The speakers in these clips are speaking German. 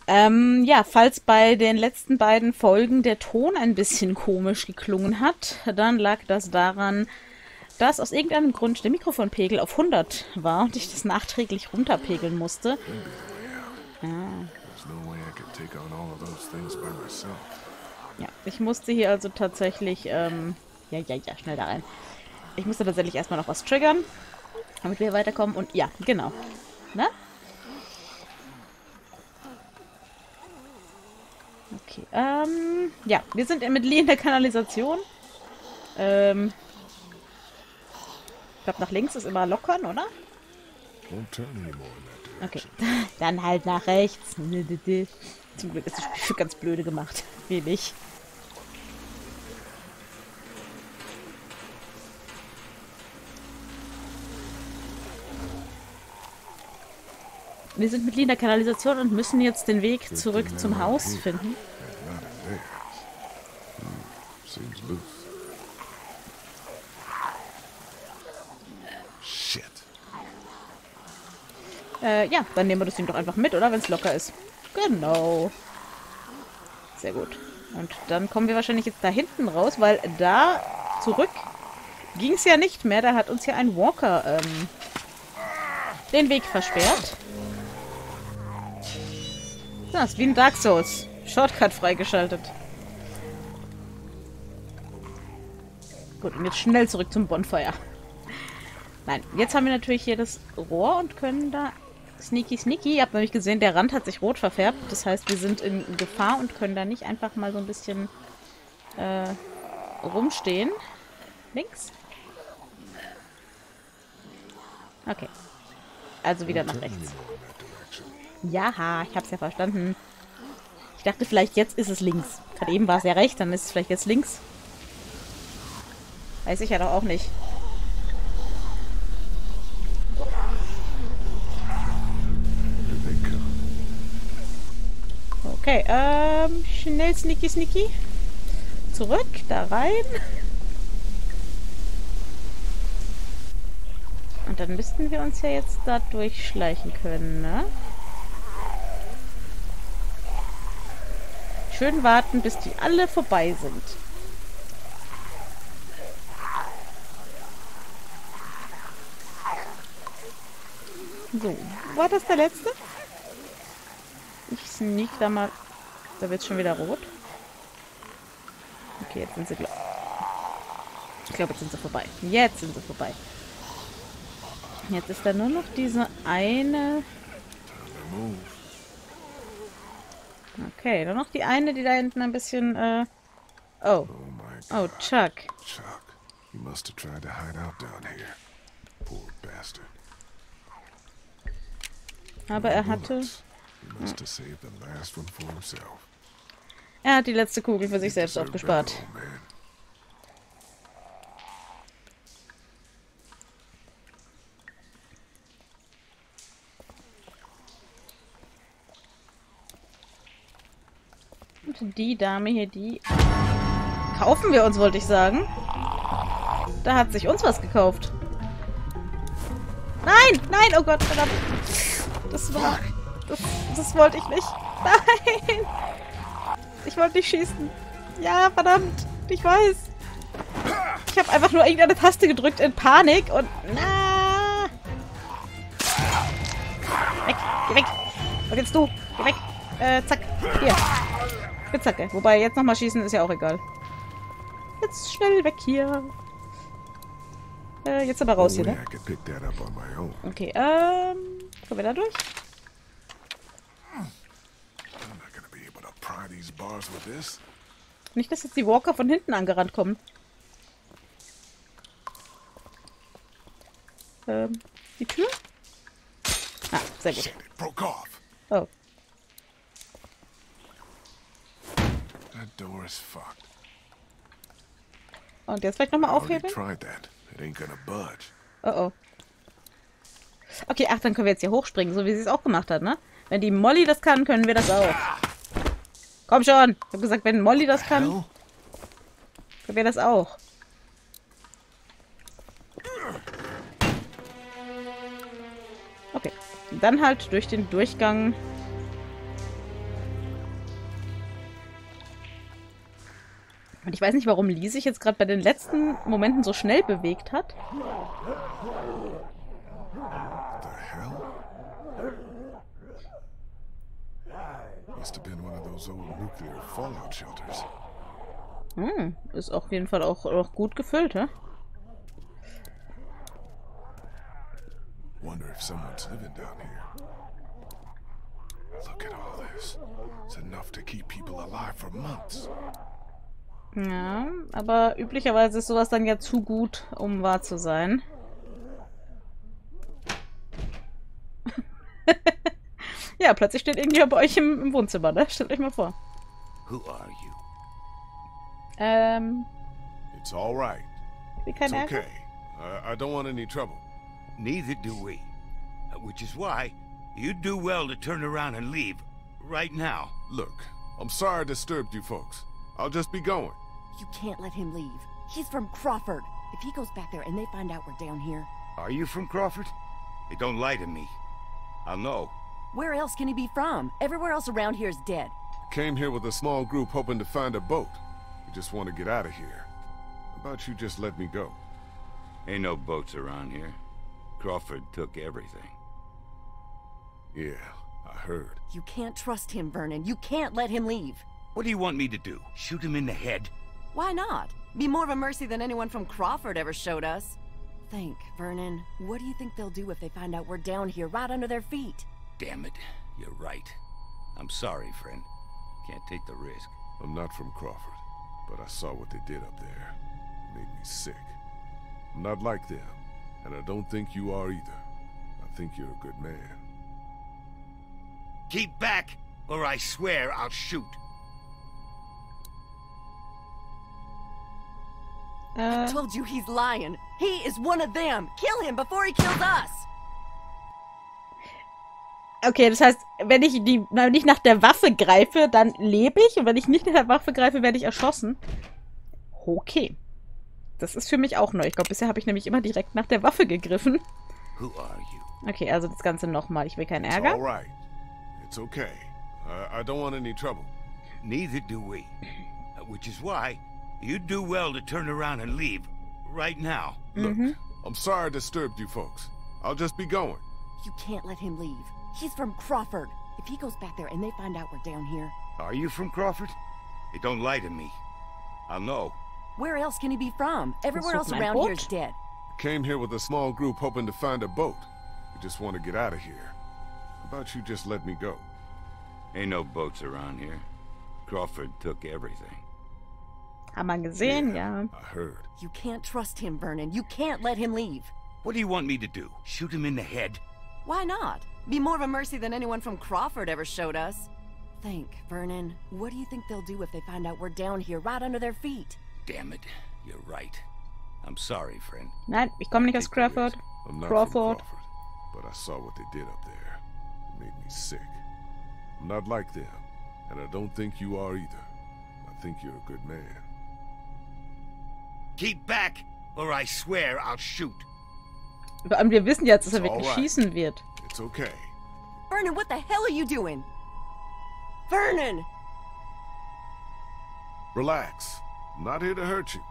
Ja, falls bei den letzten beiden Folgen der Ton ein bisschen komisch geklungen hat, dann lag das daran, dass aus irgendeinem Grund der Mikrofonpegel auf 100 war und ich das nachträglich runterpegeln musste. Maybe the way out. Ah, There's no way I could take on all of those things by myself. ja, ich musste hier also tatsächlich, schnell da rein. Ich musste tatsächlich erstmal noch was triggern, damit wir weiterkommen und ja, genau. Ne? Okay, ja, wir sind mit Lee in der Kanalisation. Ich glaube, nach links ist immer lockern, oder? Won't turn anymore in that Okay, direction. dann halt nach rechts. Zum Glück ist das Spiel ganz blöde gemacht. Wenig. Wir sind mit Lee in der Kanalisation und müssen jetzt den Weg zurück zum Haus finden. And not in there. Seems loose. Shit. Ja, dann nehmen wir das Ding doch einfach mit, oder? Wenn es locker ist. Genau. Sehr gut. Und dann kommen wir wahrscheinlich jetzt da hinten raus, weil da zurück ging es ja nicht mehr. Da hat uns ja ein Walker den Weg versperrt. Das ist wie in Dark Souls. Shortcut freigeschaltet. Gut, und jetzt schnell zurück zum Bonfire. Nein, jetzt haben wir natürlich hier das Rohr und können da sneaky. Ihr habt nämlich gesehen, der Rand hat sich rot verfärbt. Das heißt, wir sind in Gefahr und können da nicht einfach mal so ein bisschen rumstehen. Links. Okay. Also wieder Won't nach turn rechts. anymore in that direction. Ja, ich hab's ja verstanden. Ich dachte vielleicht, jetzt ist es links. Gerade eben war es ja rechts, dann ist es vielleicht jetzt links. Weiß ich ja doch auch nicht. Here they come. Okay, schnell sneaky. Zurück, da rein. Und dann müssten wir uns ja jetzt da durchschleichen können, ne? Schön warten, bis die alle vorbei sind. So, war das der letzte? Ich sneak da mal. Da wird es schon wieder rot. Okay, jetzt sind sie Ich glaube, jetzt sind sie vorbei. Jetzt sind sie vorbei. Jetzt ist da nur noch diese eine. Time to move. Okay, nur noch die eine, die da hinten ein bisschen, Oh. Oh my Oh, god. Chuck. Chuck. He must have tried to hide out down here. Poor bastard. Aber er hatte... Bullets. He must have saved the last one for himself. Er hat die letzte Kugel für sich selbst Deserved aufgespart. better, old man. Und die Dame hier, die... Kaufen wir uns, wollte ich sagen. Da hat sich uns was gekauft. Nein, oh Gott, verdammt. Das war... Das wollte ich nicht. Nein! Ich wollte nicht schießen. Ja, verdammt. Ich weiß. Ich habe einfach nur irgendeine Taste gedrückt in Panik und... Na! Weg, geh weg. Und jetzt du, geh weg. Zack, hier. Spitzhacke. Wobei, jetzt nochmal schießen ist ja auch egal. Jetzt schnell weg hier. Jetzt aber raus No hier, way ne? I could pick that up on my own. Okay, kommen wir da durch? I'm not gonna be able to pry these bars with this. Nicht, dass jetzt die Walker von hinten angerannt kommen. Die Tür? Ah, sehr gut. Shit, it broke off. Oh. That door is fucked. Und jetzt vielleicht nochmal Already aufhebeln? tried that. It ain't gonna budge. Oh oh. Okay, ach, dann können wir jetzt hier hochspringen, so wie sie es auch gemacht hat, ne? Wenn die Molly das kann, können wir das auch. Komm schon! Ich hab gesagt, wenn Molly das kann, Hell? können wir das auch. Okay. Dann halt durch den Durchgang Und ich weiß nicht, warum Lee sich jetzt gerade bei den letzten Momenten so schnell bewegt hat. The hell? Must have been one of those old nuclear fallout shelters. Ist auf jeden Fall auch gut gefüllt, hä? Wonder if someone's living down here. Look at all this. It's enough to keep people alive for months. Ja, aber üblicherweise ist sowas dann ja zu gut, um wahr zu sein. Ja, plötzlich steht irgendjemand bei euch im Wohnzimmer, ne? Stellt euch mal vor. Who are you? It's all right. Wie kein It's Ärger? okay. I don't want any trouble. Neither do we. Which is why you'd do well to turn around and leave. Right now. Look, I'm sorry I disturbed you folks. I'll just be going. You can't let him leave. He's from Crawford. If he goes back there and they find out we're down here... Are you from Crawford? Hey, don't lie to me. I'll know. Where else can he be from? Everywhere else around here is dead. Came here with a small group hoping to find a boat. We just want to get out of here. How about you just let me go? Ain't no boats around here. Crawford took everything. Yeah, I heard. You can't trust him, Vernon. You can't let him leave. What do you want me to do? Shoot him in the head? Why not? Be more of a mercy than anyone from Crawford ever showed us. Think, Vernon. What do you think they'll do if they find out we're down here right under their feet? Damn it. You're right. I'm sorry, friend. Can't take the risk. I'm not from Crawford, but I saw what they did up there. It made me sick. I'm not like them, and I don't think you are either. I think you're a good man. Keep back, or I swear I'll shoot. I told you he's lying. He is one of them. Kill him before he kills us. Okay, das heißt, wenn ich nicht nach der Waffe greife, dann lebe ich. Und wenn ich nicht nach der Waffe greife, werde ich erschossen. Okay. Das ist für mich auch neu. Ich glaube, bisher habe ich nämlich immer direkt nach der Waffe gegriffen. Who are you? Okay, also das Ganze nochmal. Ich will keinen It's all Ärger. right. It's okay. I don't want any trouble. Neither do we. Which is why you'd do well to turn around and leave. Right now. Look, I'm sorry I disturbed you folks. I'll just be going. You can't let him leave. He's from Crawford. If he goes back there and they find out we're down here... Are you from Crawford? Hey, don't lie to me. I'll know. Where else can he be from? Everywhere Zoek else mijn around here boot. is dead. Came here with a small group hoping to find a boat. We just want to get out of here. How about you just let me go? Ain't no boats around here. Crawford took everything. Haben wir gesehen, ja. I heard. You can't trust him, Vernon. You can't let him leave. What do you want me to do? Shoot him in the head? Why not? Be more of a mercy than anyone from Crawford ever showed us. Think, Vernon. What do you think they'll do if they find out we're down here right under their feet? Damn it. You're right. I'm sorry, friend. Nein, ich komme nicht aus Crawford. I'm not Crawford. from Crawford, but I saw what they did up there. It made me sick. I'm not like them, and I don't think you are either. I think you're a good man. Keep back, or I swear I'll shoot. Und wir wissen jetzt, dass er It's wirklich alright. schießen wird. It's okay. Vernon, what the hell are you doing? Vernon! Relax. I'm not here to hurt you.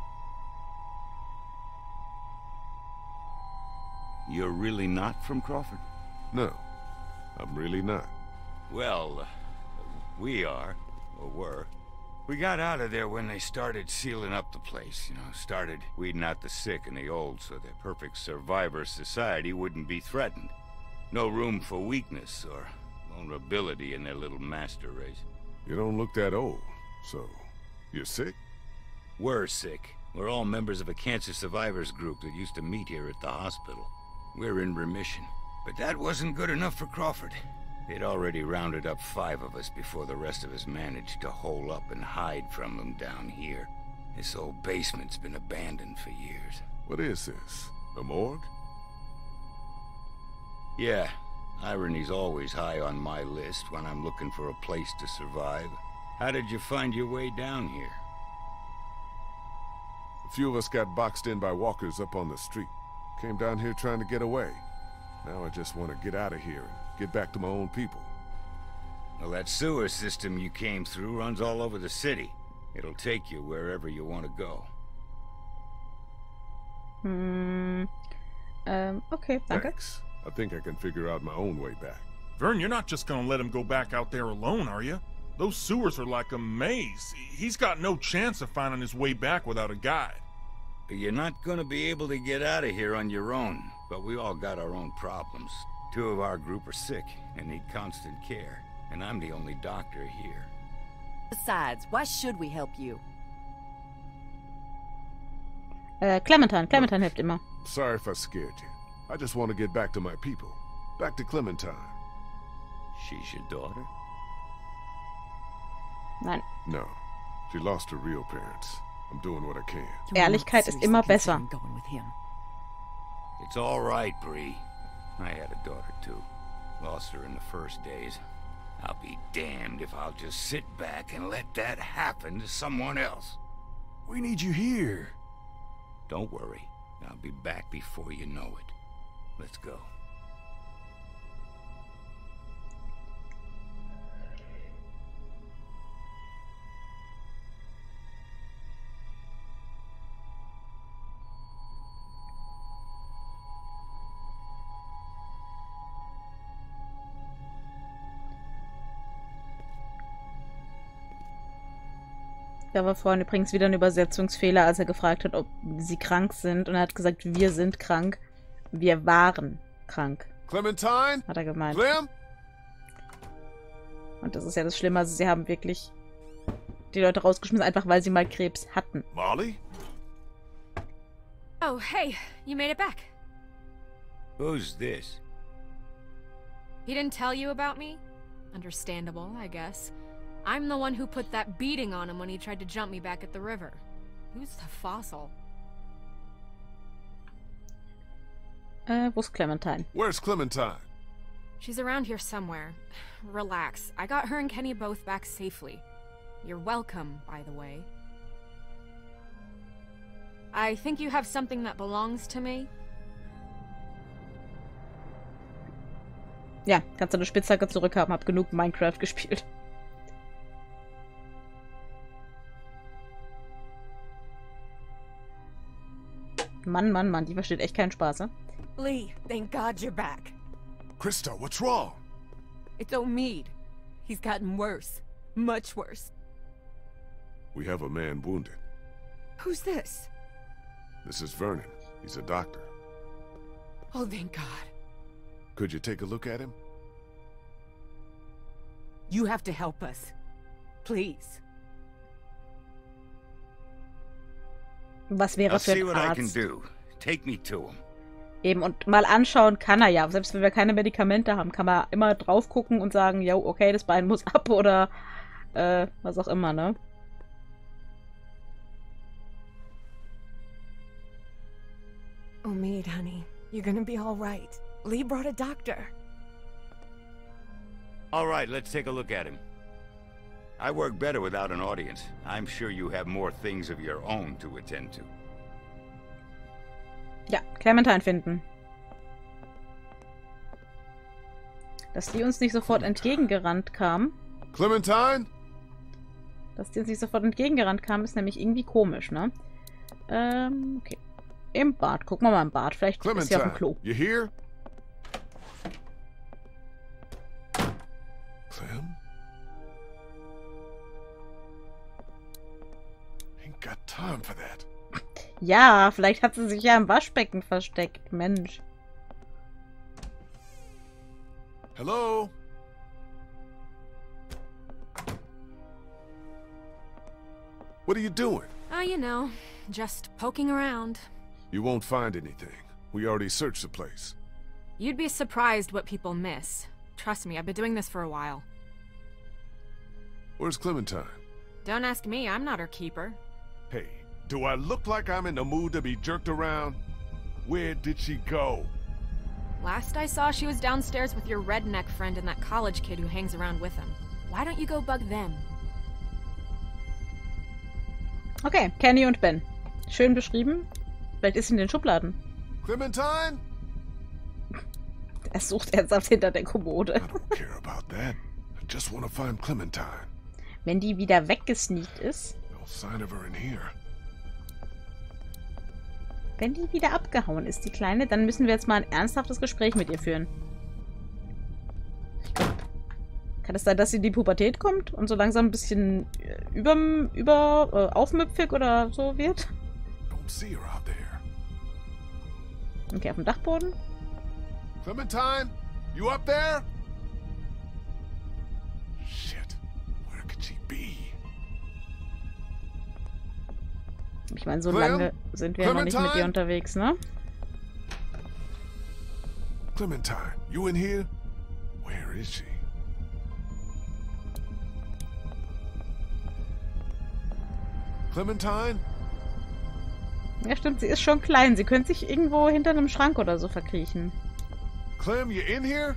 You're really not from Crawford? No, I'm really not. Well, we are, or were. We got out of there when they started sealing up the place, started weeding out the sick and the old so the perfect survivor society wouldn't be threatened. No room for weakness or vulnerability in their little master race. You don't look that old, so you're sick? We're sick. We're all members of a cancer survivors group that used to meet here at the hospital. We're in remission. But that wasn't good enough for Crawford. They'd already rounded up 5 of us before the rest of us managed to hole up and hide from them down here. This old basement's been abandoned for years. What is this? A morgue? Yeah, irony's always high on my list when I'm looking for a place to survive. How did you find your way down here? A few of us got boxed in by walkers up on the street. Came down here trying to get away. Now I just want to get out of here and get back to my own people. Well, that sewer system you came through runs all over the city. It'll take you wherever you want to go. Okay, danke. Thanks. I think I can figure out my own way back. Vern, you're not just gonna let him go back out there alone, are you? Those sewers are like a maze. He's got no chance of finding his way back without a guide. You're not gonna be able to get out of here on your own, but we all got our own problems. 2 of our group are sick and need constant care, and I'm the only doctor here. Besides, why should we help you? Clementine hilft immer. Sorry if I scared you. I just want to get back to my people. Back to Clementine. She's your daughter? Nein. No. She lost her real parents. I'm doing what I can. Ehrlichkeit ist immer besser. Going with him. It's all right, Bree. I had a daughter too. Lost her in the first days. I'll be damned if I'll just sit back and let that happen to someone else. We need you here. Don't worry. I'll be back before you know it. Let's go. Da war vorhin übrigens wieder ein Übersetzungsfehler, als er gefragt hat, ob sie krank sind. Und er hat gesagt, wir sind krank. Wir waren krank. Clementine? Hat er gemeint. Clem? Und das ist ja das Schlimme. Also sie haben wirklich die Leute rausgeschmissen, einfach weil sie mal Krebs hatten. Molly? Oh, hey, you made it back. Who's this? He didn't tell you about me? Understandable, I guess. I'm the one who put that beating on him when he tried to jump me back at the river. Who's the fossil? Wo ist Clementine? Where's Clementine? She's around here somewhere. Relax. I got her and Kenny both back safely. You're welcome, by the way. I think you have something that belongs to me. Ja, kannst du eine Spitzhacke zurückhaben. Hab genug Minecraft gespielt. Mann, die versteht echt keinen Spaß, ne? Lee, thank God you're back. Krista, what's wrong? It's Omid. He's gotten worse. Much worse. We have a man wounded. Who's this? This is Vernon. He's a doctor. Oh, thank God. Could you take a look at him? You have to help us. Please. Was wäre I'll für see ein what I can Arzt? do. Take me to him. Eben, und mal anschauen kann er ja. Selbst wenn wir keine Medikamente haben, kann man immer drauf gucken und sagen, ja, okay, das Bein muss ab oder was auch immer, ne? Omid, honey. You're gonna be all right. Lee brought a doctor. All right, let's take a look at him. I work better without an audience. I'm sure you have more things of your own to attend to. Ja, Clementine finden. Dass die uns nicht sofort entgegengerannt kam. Clementine? Dass die uns nicht sofort entgegengerannt kam, ist nämlich irgendwie komisch, ne? Okay. Im Bad. Gucken wir mal im Bad. Vielleicht ist sie auf dem Klo. You here? Clem? Ain't got time for that. Ja, vielleicht hat sie sich ja im Waschbecken versteckt. Mensch. Hello? What are you doing? Oh, you know, just poking around. You won't find anything. We already searched the place. You'd be surprised what people miss. Trust me, I've been doing this for a while. Where's Clementine? Don't ask me, I'm not her keeper. Hey, do I look like I'm in the mood to be jerked around? Where did she go? Last I saw, she was downstairs with your redneck friend and that college kid who hangs around with him. Why don't you go bug them? Okay, Kenny und Ben. Schön beschrieben. Vielleicht ist sie in den Schubladen. Clementine? Er sucht ernsthaft hinter der Kommode. I don't care about that. I just want to find Clementine. Wenn die wieder weggesneakt ist. No sign of her in here. Wenn die wieder abgehauen ist, die Kleine, dann müssen wir jetzt mal ein ernsthaftes Gespräch mit ihr führen. Kann es sein, dass sie in die Pubertät kommt und so langsam ein bisschen aufmüpfig oder so wird? Don't see her out there. Okay, auf dem Dachboden. Clementine, you up there? Shit, where could she be? Ich meine, so Clem? lange sind wir ja noch nicht mit ihr unterwegs, ne? Clementine, you in here? Where is she? Clementine? Ja, stimmt, sie ist schon klein. Sie könnte sich irgendwo hinter einem Schrank oder so verkriechen. Clem, you in here?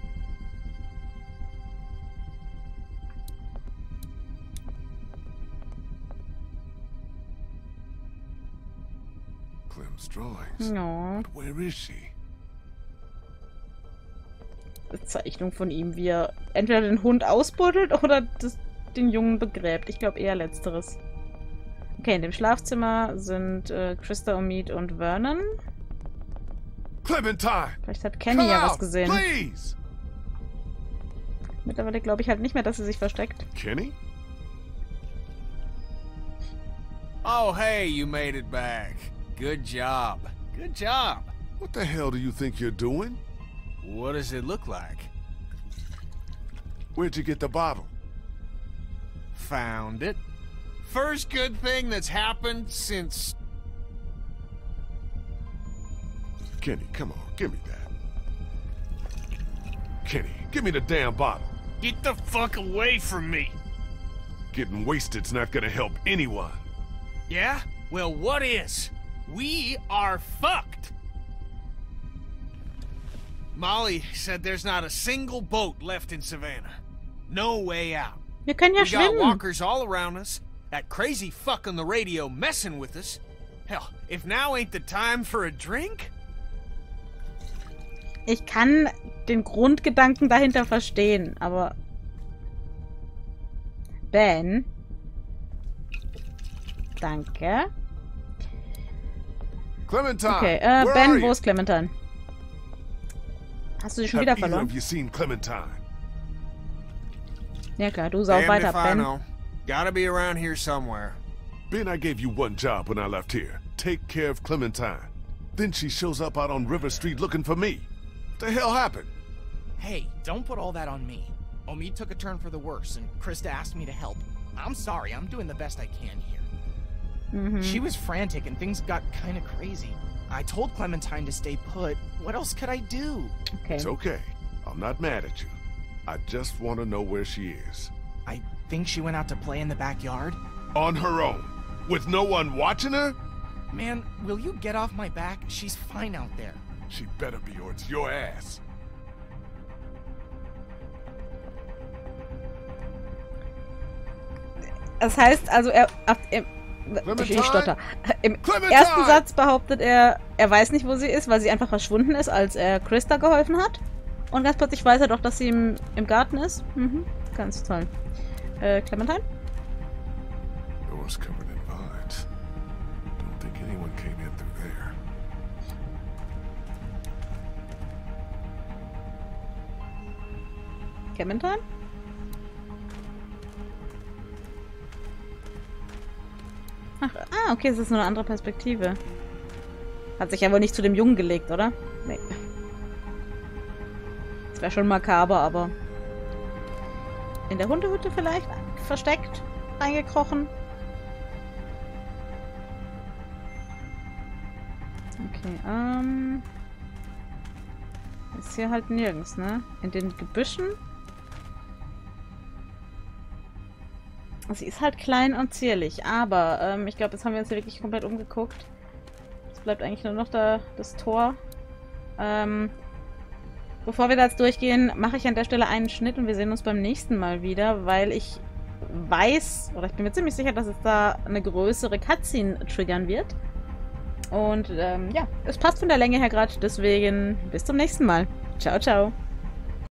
Clem's drawings. Ja. But where is she? Zeichnung von ihm, wie er entweder den Hund ausbuddelt oder den Jungen begräbt. Ich glaube eher letzteres. Okay, in dem Schlafzimmer sind Christa, Omid und Vernon. Clementine! Vielleicht hat Kenny Come ja was out, gesehen. please! Mittlerweile glaube ich halt nicht mehr, dass sie sich versteckt. Kenny? Oh, hey, you made it back. Good job. Good job. What the hell do you think you're doing? What does it look like? Where'd you get the bottle? Found it. First good thing that's happened since... Kenny, come on, give me that. Kenny, give me the damn bottle. Get the fuck away from me! Getting wasted's not gonna help anyone. Yeah? Well, what is? We are fucked! Molly said there's not a single boat left in Savannah. No way out. Wir können ja We got schwimmen. walkers all around us. That crazy fuck on the radio messing with us. Hell, if now ain't the time for a drink? Ich kann den Grundgedanken dahinter verstehen, aber... Ben? Danke. Clementine, Okay, where are Ben, you? wo ist Clementine? Hast du sie schon Have wieder either verloren? of you seen Clementine? Ja klar, du sau Damned weiter, if I Ben. know. Gotta be around here somewhere. Ben, I gave you one job when I left here. Take care of Clementine. Then she shows up out on River Street looking for me. What the hell happened? Hey, don't put all that on me. Omid took a turn for the worse, and Krista asked me to help. I'm sorry, I'm doing the best I can here. She was frantic, and things got kind of crazy. I told Clementine to stay put. What else could I do? Okay. It's okay. I'm not mad at you. I just want to know where she is. I think she went out to play in the backyard. On her own? With no one watching her? Man, will you get off my back? She's fine out there. She better be or it's your ass. Das heißt also, ich stotter. Im ersten Satz behauptet er weiß nicht, wo sie ist, weil sie einfach verschwunden ist, als er Christa geholfen hat. Und ganz plötzlich weiß er doch, dass sie im Garten ist. Mhm, ganz toll. Clementine? Door's covered in vines. Don't think anyone came in through there. Clementine? Ach, okay, es ist nur eine andere Perspektive. Hat sich ja wohl nicht zu dem Jungen gelegt, oder? Nee. Das wäre schon makaber, aber... In der Hundehütte vielleicht? Versteckt? Reingekrochen? Okay, ist hier halt nirgends, ne? In den Gebüschen? Sie ist halt klein und zierlich, aber ich glaube, jetzt haben wir uns hier wirklich komplett umgeguckt. Es bleibt eigentlich nur noch das Tor. Bevor wir da jetzt durchgehen, mache ich an der Stelle einen Schnitt und wir sehen uns beim nächsten Mal wieder, weil ich weiß, oder ich bin mir ziemlich sicher, dass es da eine größere Cutscene triggern wird. Und ja, es passt von der Länge her gerade, deswegen bis zum nächsten Mal. Ciao, ciao.